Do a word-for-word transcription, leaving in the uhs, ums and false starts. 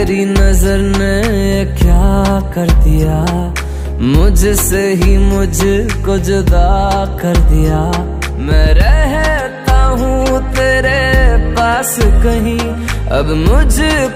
तेरी नजर ने क्या कर दिया, मुझसे ही मुझको जुदा कर दिया। मैं रहता हूँ तेरे पास कहीं, अब मुझ